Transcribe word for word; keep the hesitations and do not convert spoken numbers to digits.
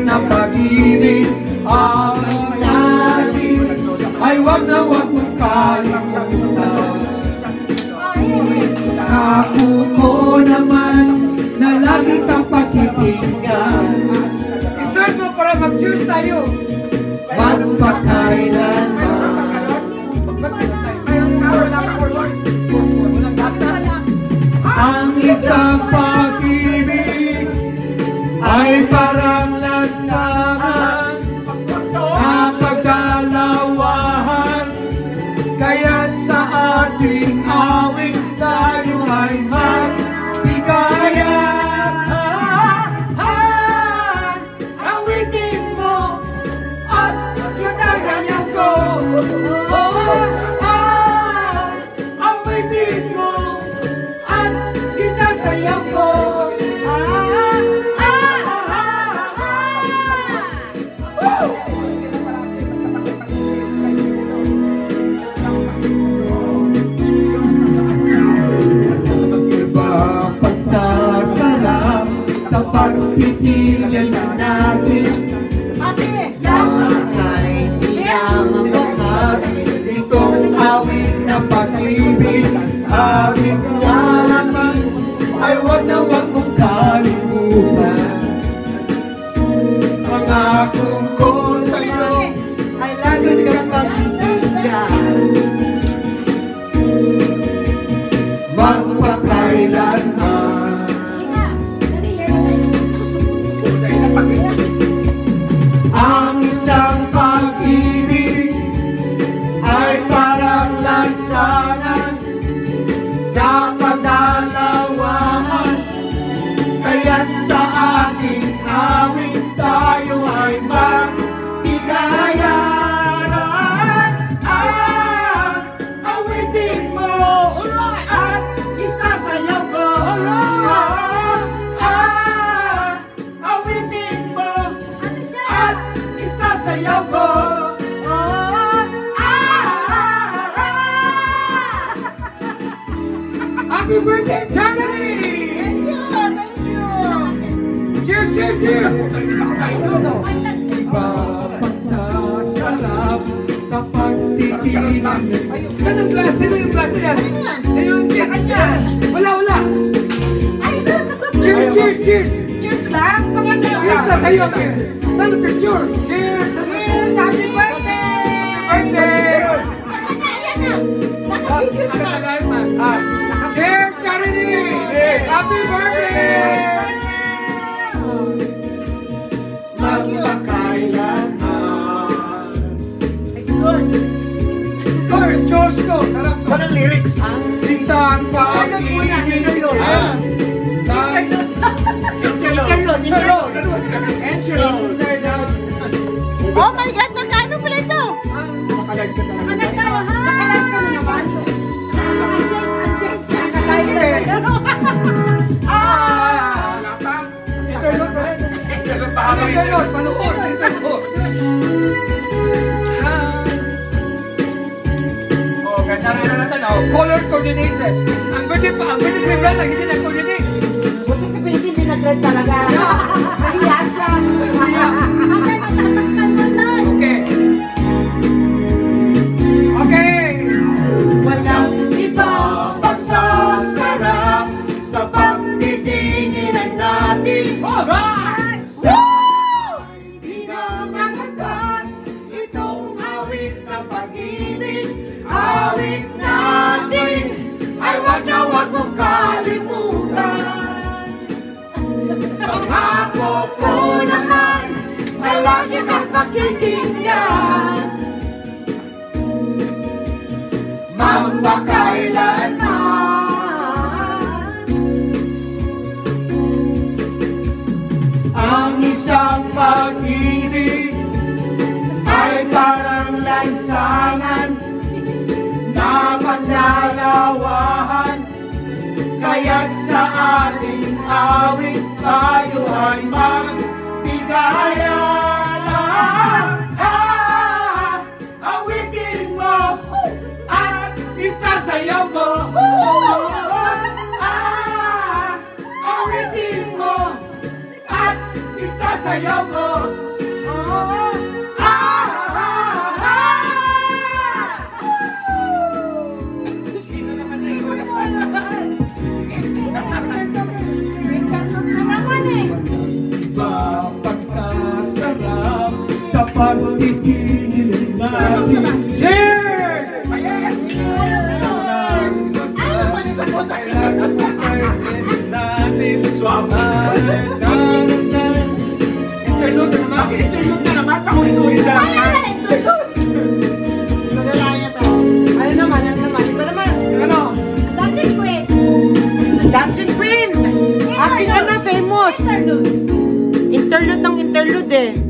na pag-ibig, awit natin, ay wag na wag mong kalimutan. Ako ko naman na lagi kang pakikinggan. I-serve mo para mag-cheers tayo. Magpakailanman. Ang isang pag-ibig ay parang lansangan na pagdalawahan, kaya't sa ating awit tayo ay magbigayan. Awitin mo at isasayaw ko. Awitin mo at isasayaw ko. Sa pagtitigil natin, sakay niyang bukas, itong awit na pag-ibig, awit natin, ay wag na wag mong kalimutan. Pangako ko sa'yo, ay lagi kang pag-ibigyan, magpakailanman. Ang isang pag-ibig ay parang lansangan na pagdalawahan, kaya't sa ating awit tayo ay magbigayan. Ah, awitin mo at isasayaw ko. Sayaw ko. Oh, ah, ah, ah. Happy birthday, Charlie! Thank you, thank you. Cheers, cheers, cheers! Ipapagsasarap sa pagtitigil. Anong glass? Sino yung glass na yan? Sino yung glass? Wala, wala. Cheers, cheers, cheers! Cheers lang? Cheers lang sa'yo, cheers! Saan ang picture? Cheers! Cheers! Happy birthday! Happy birthday! Ayan na, ayan na! Naka-video na! Cheers, Charity! Happy birthday! Magpakailanman. It's good! Or, Diyos ko! Sarap ko! Saan ang lyrics? Isang pag-ibig. Ah! Oh my God! Nagkano pala ito? Makalag ka talaga. Makalag ka ha? Makalag ka na naman? Makalag ka na. Ah! Interlude ba rin? Interlude pa kami. Interlude! Panuod! Interlude! Oh, ganda rin na natin. Color coordinates. Ang birthday pa, ang birthday sa Brad, hindi nag-coordinate. Buti si Pinky hindi nag-red talaga. Nahiya siya. Okay. Okay. Walang iba pagsasarap sa pagtitinginan natin. Alright! Sa pinakatas, itong awit na pag-ibig, awit natin, ay wag na wag mong kalimutan. Pangako ko naman, na lagi kang pakikinggan, magpakailanman. Ang isang pag-ibig ay parang lansangan na pagdalawahan, kaya't sa ating awit tayo ay magbigayan. Ah, awitin mo at isasayaw ko. Ah, awitin mo at isasayaw ko. pagiging natin. Cheers! Ano ba nito po tayo? Interlude naman. Bakit interlude na naman? Pakulit-ulit na Ay, naman. ay, interlude! Nagalaya to. Ano naman, ano naman? Iba naman. Ano? Dancing Queen! Dancing Queen! Aking ka na, famous! Interlude. Interlude ng interlude eh.